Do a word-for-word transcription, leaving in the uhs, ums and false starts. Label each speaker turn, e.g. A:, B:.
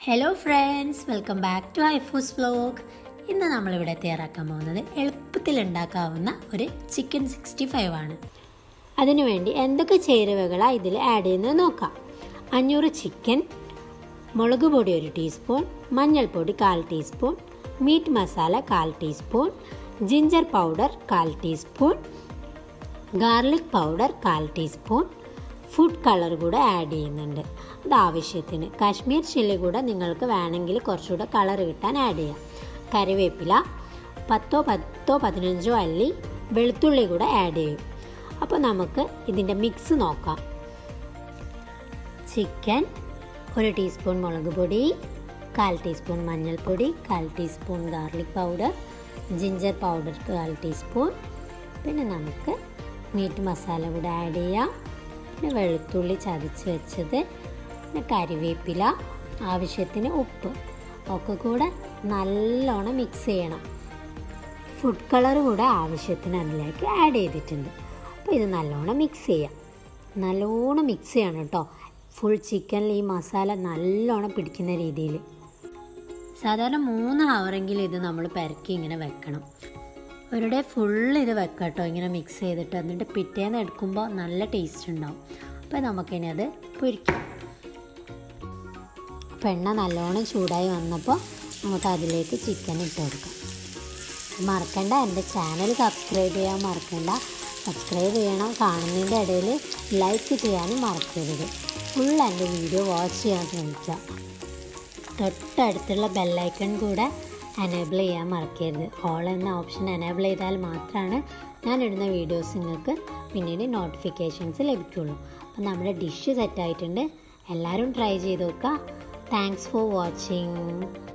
A: Hello friends, welcome back to ഐഫൂസ് vlog. ഇന്ന് നമ്മളിവിടെ തയ്യാറാക്കാൻ പോകുന്നത് എളുപ്പത്തിൽ ഉണ്ടാക്കാവുന്ന ഒരു ചിക്കൻ സിക്സ്റ്റി ഫൈവ് ആണ്. അതിനുവേണ്ടി എന്തൊക്കെ ചേരുവകളാണ് ഇതിൽ ആഡ് ചെയ്യുന്നത് നോക്കാം. അഞ്ഞൂറ് ചിക്കൻ, മുളക് പൊടി ഒരു ടീസ്പൂൺ, മഞ്ഞൾപ്പൊടി കാൽ ടീസ്പൂൺ, മീറ്റ് മസാല കാൽ ടീസ്പൂൺ, ജിഞ്ചർ പൗഡർ കാൽ ടീസ്പൂൺ, ഗാർലിക് പൗഡർ കാൽ ടീസ്പൂൺ, ഫുഡ് കളർ കൂടെ ആഡ് ചെയ്യുന്നുണ്ട്. അത് ആവശ്യത്തിന്. കാശ്മീർ ചില്ലി കൂടെ നിങ്ങൾക്ക് വേണമെങ്കിൽ കുറച്ചുകൂടെ കളർ കിട്ടാൻ ആഡ് ചെയ്യാം. കറിവേപ്പില, പത്തോ പത്തോ പതിനഞ്ചോ അല്ലി വെളുത്തുള്ളി കൂടെ ആഡ് ചെയ്യും. അപ്പോൾ നമുക്ക് ഇതിൻ്റെ മിക്സ് നോക്കാം. ചിക്കൻ, ഒരു ടീസ്പൂൺ മുളക് പൊടി, കാൽ ടീസ്പൂൺ മഞ്ഞൾപ്പൊടി, കാൽ teaspoon garlic powder, ginger powder കാൽ ടീസ്പൂൺ, പിന്നെ നമുക്ക് മീറ്റ് മസാല കൂടെ ആഡ് ചെയ്യാം. പിന്നെ വെളുത്തുള്ളി ചതച്ച് വെച്ചത്, പിന്നെ കറിവേപ്പില, ആവശ്യത്തിന് ഉപ്പ് ഒക്കെ കൂടെ നല്ലോണം മിക്സ് ചെയ്യണം. ഫുഡ് കളർ കൂടെ ആവശ്യത്തിന് അതിലേക്ക് ആഡ് ചെയ്തിട്ടുണ്ട്. അപ്പോൾ ഇത് നല്ലോണം മിക്സ് ചെയ്യാം. നല്ലോണം മിക്സ് ചെയ്യണം കേട്ടോ. ഫുൾ ചിക്കനിൽ ഈ മസാല നല്ലോണം പിടിക്കുന്ന രീതിയിൽ. സാധാരണ മൂന്ന് ഹവറെങ്കിലും ഇത് നമ്മൾ പെരക്കി ഇങ്ങനെ വെക്കണം. ഒരു ഡേ ഫുള്ള് ഇത് വെക്കട്ടോ, ഇങ്ങനെ മിക്സ് ചെയ്തിട്ട്. എന്നിട്ട് പിറ്റേന്ന് എടുക്കുമ്പോൾ നല്ല ടേസ്റ്റ് ഉണ്ടാവും. അപ്പോൾ നമുക്കിനി അത് പൊരിക്കാം. അപ്പോൾ എണ്ണ നല്ലോണം ചൂടായി വന്നപ്പോൾ നമുക്ക് അതിലേക്ക് ചിക്കൻ ഇട്ട് കൊടുക്കാം. മറക്കണ്ട, എൻ്റെ ചാനൽ സബ്സ്ക്രൈബ് ചെയ്യാൻ മറക്കണ്ട. സബ്സ്ക്രൈബ് ചെയ്യണം. കാണുന്നതിൻ്റെ ഇടയിൽ ലൈക്ക് ചെയ്യാനും മറക്കരുത്. ഫുൾ എൻ്റെ വീഡിയോ വാച്ച് ചെയ്യാൻ ശ്രമിക്കുക. തൊട്ടടുത്തുള്ള ബെല്ലൈക്കൺ കൂടെ എനേബിൾ ചെയ്യാൻ മറക്കരുത്. ഓൾ എന്ന ഓപ്ഷൻ എനേബിൾ ചെയ്താൽ മാത്രമാണ് ഞാനിടുന്ന വീഡിയോസ് നിങ്ങൾക്ക് പിന്നീട് നോട്ടിഫിക്കേഷൻസ് ലഭിക്കുള്ളൂ. അപ്പം നമ്മുടെ ഡിഷ് സെറ്റായിട്ടുണ്ട്. എല്ലാവരും ട്രൈ ചെയ്ത് നോക്കുക. Thanks for watching.